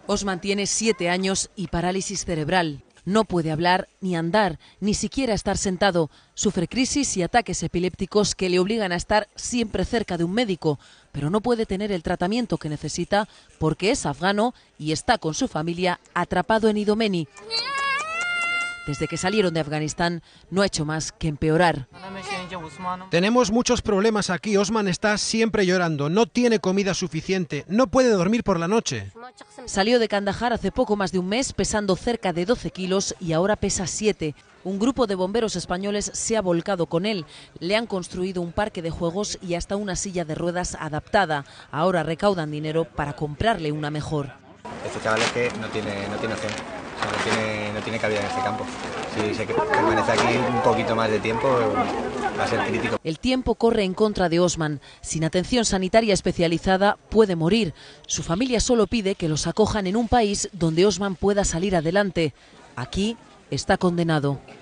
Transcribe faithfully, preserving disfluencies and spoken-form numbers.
Osman tiene siete años y parálisis cerebral. No puede hablar ni andar, ni siquiera estar sentado. Sufre crisis y ataques epilépticos que le obligan a estar siempre cerca de un médico, pero no puede tener el tratamiento que necesita porque es afgano y está con su familia atrapado en Idomeni. Desde que salieron de Afganistán no ha hecho más que empeorar. Tenemos muchos problemas aquí. Osman está siempre llorando, no tiene comida suficiente, no puede dormir por la noche. Salió de Kandahar hace poco más de un mes pesando cerca de doce kilos y ahora pesa siete. Un grupo de bomberos españoles se ha volcado con él. Le han construido un parque de juegos y hasta una silla de ruedas adaptada. Ahora recaudan dinero para comprarle una mejor. Este chaval es que no tiene, no tiene opción. O sea, no tiene, no tiene cabida en este campo. Si se permanece aquí un poquito más de tiempo, va a ser crítico. El tiempo corre en contra de Osman. Sin atención sanitaria especializada puede morir. Su familia solo pide que los acojan en un país donde Osman pueda salir adelante. Aquí está condenado.